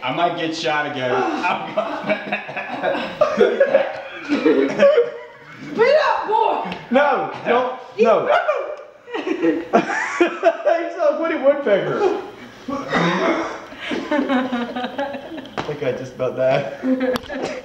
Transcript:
I might get shot again. Spit up, boy! No, don't, no. He's a Woody Woodpecker. I think I just about died.